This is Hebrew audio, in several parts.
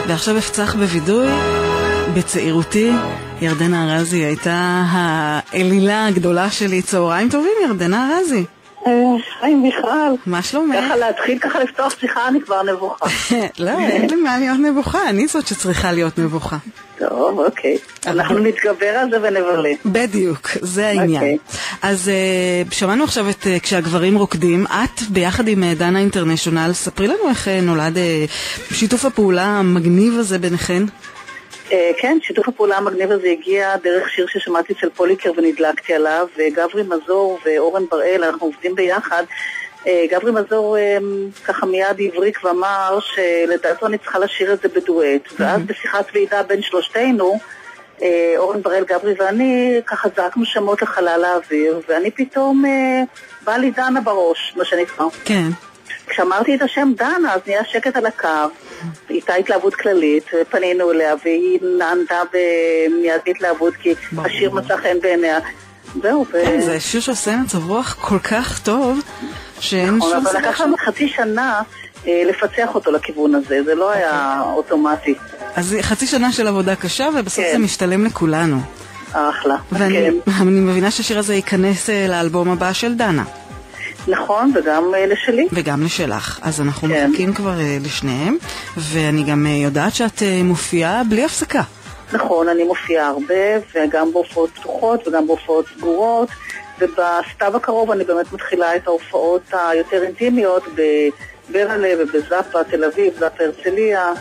ועכשיו אפצח בוידוי. בצעירותי ירדנה ארזי הייתה האלילה הגדולה שלי. צהריים טובים ירדנה ארזי. היי מיכל. מה שלומך? ככה להתחיל, ככה לפתוח שיחה, אני כבר נבוכה. לא, אין לי מה להיות נבוכה, אני זאת שצריכה להיות נבוכה. טוב, אוקיי. אנחנו נתגבר על זה ונבלה. בדיוק, זה העניין. אז שמענו עכשיו את כשהגברים רוקדים. את ביחד עם דנה אינטרנשיונל, ספרי לנו איך נולד שיתוף הפעולה המגניב הזה ביניכן. כן, שיתוף הפעולה המגניב הזה הגיע דרך שיר ששמעתי אצל פוליקר ונדלקתי עליו, וגברי מזור ואורן בראל, אנחנו עובדים ביחד. גברי מזור ככה מיד הבריק ואמר שלדעתו אני צריכה לשיר את זה בדואט, ואז בשיחת ועידה בין שלושתנו, אורן בראל, גברי ואני ככה זרקנו שמות לחלל האוויר, ואני פתאום בא לי דנה בראש, מה שנקרא. כן. כשאמרתי את השם דנה, אז נהיה שקט על הקו, הייתה התלהבות כללית, פנינו אליה, והיא נענתה מיד התלהבות, כי השיר מצא חן בעיניה. זהו. זה שיר שעושה מצב רוח כל כך טוב, שאין שום אבל לקח לנו חצי שנה לפצח אותו לכיוון הזה, זה לא היה אוטומטי. אז חצי שנה של עבודה קשה, ובסוף זה משתלם לכולנו. אחלה. ואני מבינה שהשיר הזה ייכנס לאלבום הבא של דנה. נכון, וגם לשלי. וגם לשלך. אז אנחנו מחכים כבר לשניהם, ואני גם יודעת שאת מופיעה בלי הפסקה. נכון, אני מופיעה הרבה, וגם בהופעות פתוחות וגם בהופעות סגורות, ובסתיו הקרוב אני באמת מתחילה את ההופעות היותר אינטימיות ברלה ובזאפה, תל אביב, זאפה הרצליה.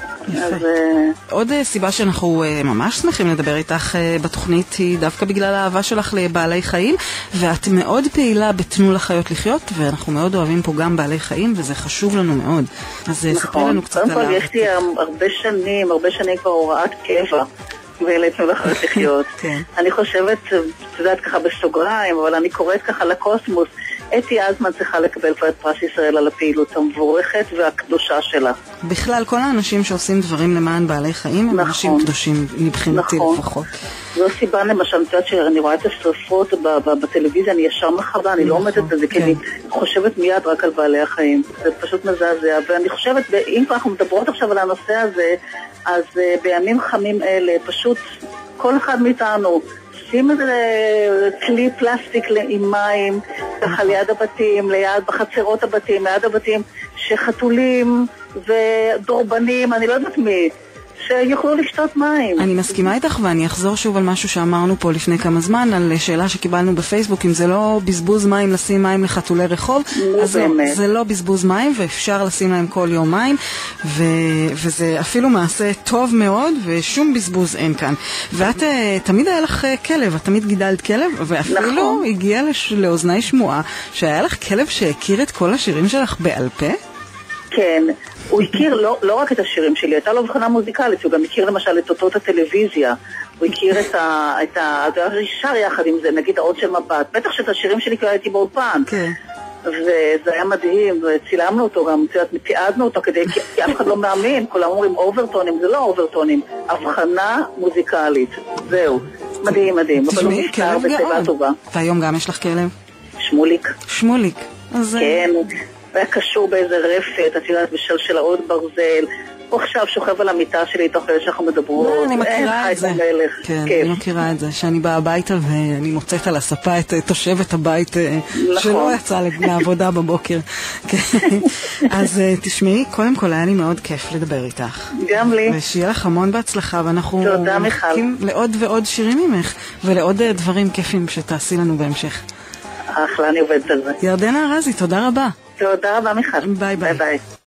עוד סיבה שאנחנו ממש שמחים לדבר איתך בתוכנית היא דווקא בגלל האהבה שלך לבעלי חיים, ואת מאוד פעילה בתנו לחיות לחיות, ואנחנו מאוד אוהבים פה גם בעלי חיים, וזה חשוב לנו מאוד. אז ספרי לנו קצת עליו. קודם כל יש לי הרבה שנים כבר הוראת קבע ולתנו לחיות לחיות. אני חושבת, את יודעת ככה בסוגריים, אבל אני קוראת ככה לקוסמוס, אתי אזמן צריכה לקבל פה את פרס ישראל על הפעילות המבורכת והקדושה שלה. בכלל, כל האנשים שעושים דברים למען בעלי חיים הם אנשים קדושים, מבחינתי לפחות. זו סיבה למשל, שאני רואה את השרפות בטלוויזיה, אני ישר מחבה, אני לא עומדת בזה, כי אני חושבת מיד רק על בעלי החיים. זה פשוט מזעזע, ואני חושבת, אם אנחנו מדברות עכשיו על הנושא הזה, אז בימים חמים אלה, פשוט כל אחד מאיתנו, שים איזה כלי פלסטיק עם מים, ככה ליד הבתים, בחצרות הבתים, ליד הבתים, שחתולים ודורבנים, אני לא יודעת מי, שיוכלו לשתות מים. אני מסכימה איתך, ואני אחזור שוב על משהו שאמרנו פה לפני כמה זמן, על שאלה שקיבלנו בפייסבוק, אם זה לא בזבוז מים לשים מים לחתולי רחוב, אז זה לא בזבוז מים, ואפשר לשים להם כל יום מים, וזה אפילו מעשה טוב מאוד, ושום בזבוז אין כאן. ואת תמיד היה לך כלב, את תמיד גידלת כלב, ואפילו הגיע לאוזני שמועה, שהיה לך כלב שהכיר את כל השירים שלך בעל פה? כן, הוא הכיר לא רק את השירים שלי, הייתה לו הבחנה מוזיקלית, הוא גם הכיר למשל את אותות הטלוויזיה, הוא הכיר את הרישר יחד עם זה, נגיד העוד של מבט, בטח שאת השירים שלי כבר הייתי באולפן, וזה היה מדהים, וצילמנו אותו גם, תיעדנו אותו כי אף אחד לא מאמין, כולם אומרים אוברטונים, זה לא אוברטונים, הבחנה מוזיקלית, זהו, מדהים, אבל הוא נפטר בצבע טובה. והיום גם יש לך כלב? שמוליק. כן. היה קשור באיזה רפת, את יודעת, בשלשלאות ברזל. הוא עכשיו שוכב על המיטה שלי תוך כדי שאנחנו מדברות. אני מכירה את זה. כן, אני מכירה את זה, שאני באה הביתה ואני מוצאת על הספה את תושבת הבית שלא יצאה לעבודה בבוקר. אז תשמעי, קודם כל היה לי מאוד כיף לדבר איתך. גם לי. ושיהיה לך המון בהצלחה, ואנחנו מחכים לעוד ועוד שירים ממך, ולעוד דברים כיפים שתעשי לנו בהמשך. אחלה, אני עובדת על זה. ירדנה ארזי, תודה רבה. תודה רבה מיכל. ביי ביי.